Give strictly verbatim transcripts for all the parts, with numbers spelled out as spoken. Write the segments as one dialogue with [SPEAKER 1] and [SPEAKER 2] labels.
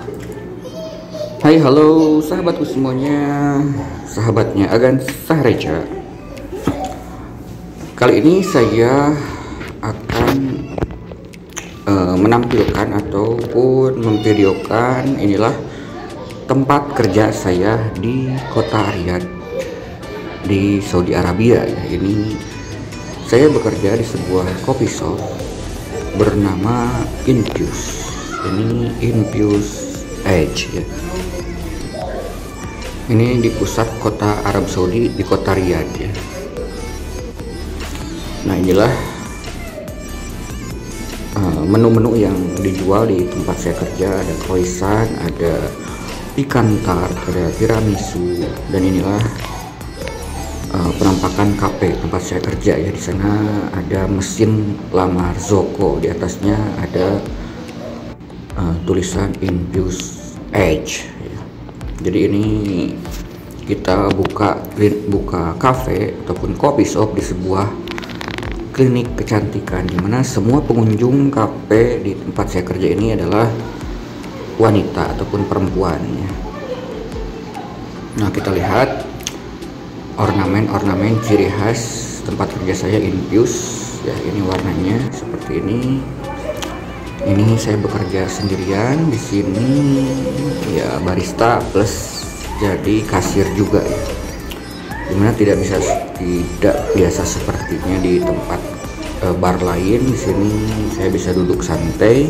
[SPEAKER 1] Hai, halo sahabatku semuanya, sahabatnya Agan Sahreja. Kali ini saya akan uh, menampilkan ataupun memvideokan inilah tempat kerja saya di kota Riyadh di Saudi Arabia. Ini saya bekerja di sebuah coffee shop bernama Infuse. Ini Infuse Edge ya. Ini di pusat kota Arab Saudi, di kota Riyadh ya. Nah, inilah menu-menu uh, yang dijual di tempat saya kerja. Ada croissant, ada ikan tart, ada tiramisu, dan inilah uh, penampakan kafe tempat saya kerja ya. Di sana ada mesin lamar Zoko, di atasnya ada uh, tulisan Infuse Edge. Jadi ini kita buka buka kafe ataupun coffee shop di sebuah klinik kecantikan, dimana semua pengunjung kafe di tempat saya kerja ini adalah wanita ataupun perempuan ya. Nah, kita lihat ornamen-ornamen ciri khas tempat kerja saya Infuse ya. Ini warnanya seperti ini. Ini saya bekerja sendirian di sini ya, barista plus jadi kasir juga ya. Dimana tidak bisa tidak biasa sepertinya di tempat e, bar lain. Di sini saya bisa duduk santai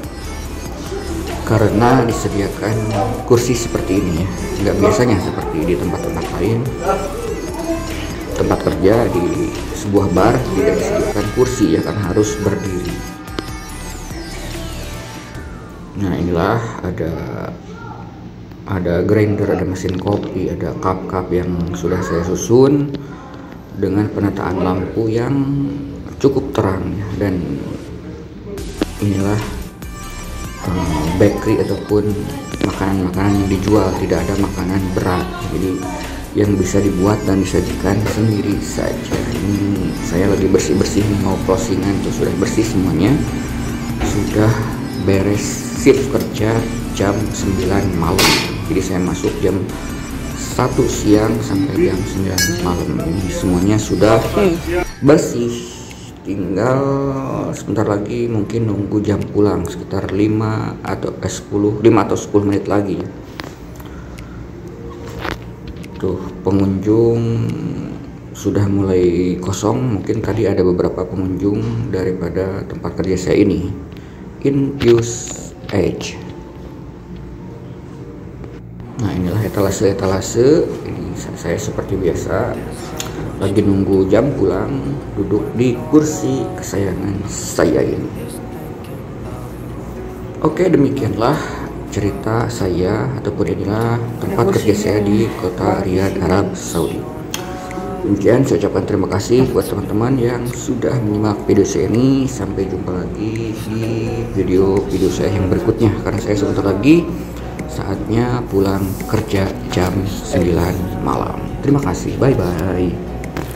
[SPEAKER 1] karena disediakan kursi seperti ini ya. Nggak biasanya seperti di tempat-tempat lain. Tempat kerja di sebuah bar tidak disediakan kursi ya, kan harus berdiri. Nah, inilah ada ada grinder, ada mesin kopi, ada cup-cup yang sudah saya susun dengan penataan lampu yang cukup terang ya. Dan inilah um, bakery ataupun makanan-makanan yang dijual, tidak ada makanan berat, jadi yang bisa dibuat dan disajikan sendiri saja. Ini saya lagi bersih-bersih, mau closingan tuh, sudah bersih semuanya, sudah beres shift kerja jam sembilan malam. Jadi saya masuk jam satu siang sampai jam sembilan malam. Ini semuanya sudah bersih, tinggal sebentar lagi mungkin nunggu jam pulang sekitar lima atau sepuluh menit lagi. Tuh, pengunjung sudah mulai kosong. Mungkin tadi ada beberapa pengunjung daripada tempat kerja saya ini, Infuse Edge. Nah, inilah etalase-etalase. Ini saya seperti biasa lagi nunggu jam pulang, duduk di kursi kesayangan saya ini. Oke, demikianlah cerita saya ataupun inilah tempat kerja saya di kota Riyadh, Arab Saudi. Demikian, saya ucapkan terima kasih buat teman-teman yang sudah menyimak video saya ini. Sampai jumpa lagi di video-video saya yang berikutnya, karena saya sebentar lagi saatnya pulang kerja jam sembilan malam. Terima kasih, bye-bye.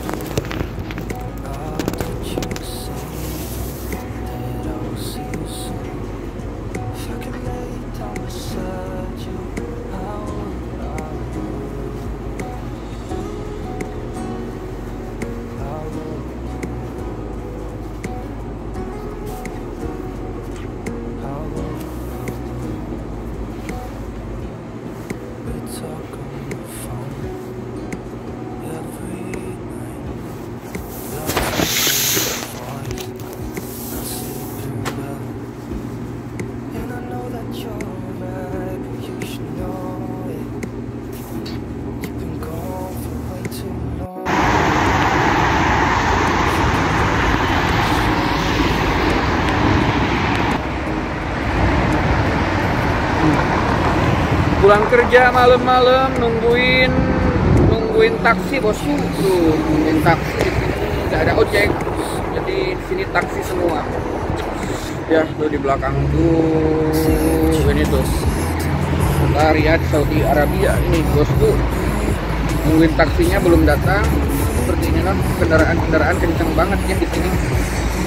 [SPEAKER 2] Pulang kerja malam-malam, nungguin nungguin taksi bosku, tuh nungguin taksi di sini nggak ada ojek, jadi di sini taksi semua. Ya, tuh di belakang tuh ini tuh kota Riyadh, Saudi Arabia ini bosku. Nungguin taksinya belum datang, seperti inilah kendaraan-kendaraan kencang banget ya di sini.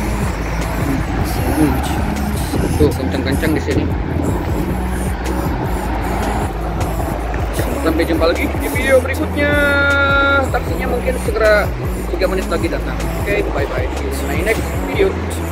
[SPEAKER 2] Hmm. Tuh kencang-kencang di sini. Sampai jumpa lagi di video berikutnya. Taksinya mungkin segera tiga menit lagi datang. Oke, okay, bye bye. See you in my next video.